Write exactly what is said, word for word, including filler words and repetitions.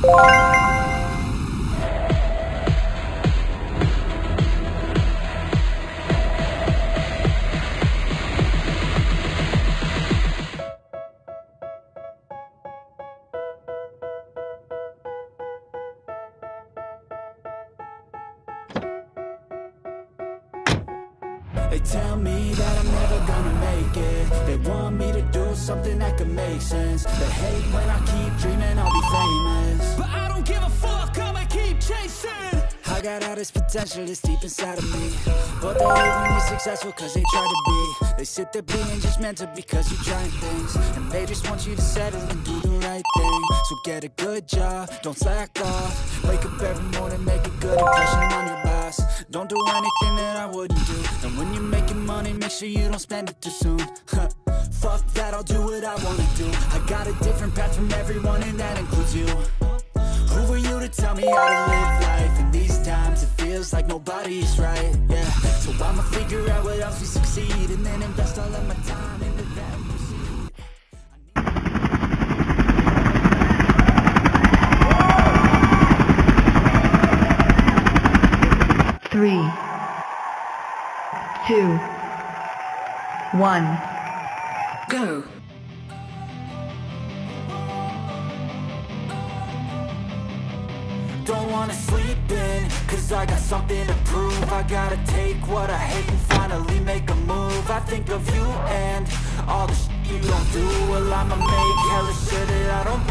They tell me that I'm never gonna make it. They want me to do something that could make sense. They hate when I keep dreaming I'll be famous, but I don't give a fuck, I'ma keep chasing. I got all this potential that's deep inside of me, but they hate when you're successful cause they try to be. They sit there being just mental because you're trying things, and they just want you to settle and do the right thing. So get a good job, don't slack off. Wake up every morning, make a good impression on your boss. Don't do anything that I wouldn't do. And when you're making money, make sure you don't spend it too soon. Fuck that, I'll do what I wanna do. I got a different path from everyone, and that includes you. Who are you to tell me how to live life? In these times it feels like nobody's right, yeah. So I'ma figure out what else we succeed, and then invest all of my time into that pursuit. Three, two, one, go. Don't wanna sleep in, cause I got something to prove. I gotta take what I hate and finally make a move. I think of you and all the shit you don't do. Well, I'ma make hella sure that I don't